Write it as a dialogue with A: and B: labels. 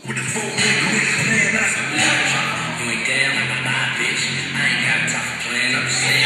A: With the full nigga, man, that's a you ain't down like my bitch. I ain't got time for playing. I'm just saying.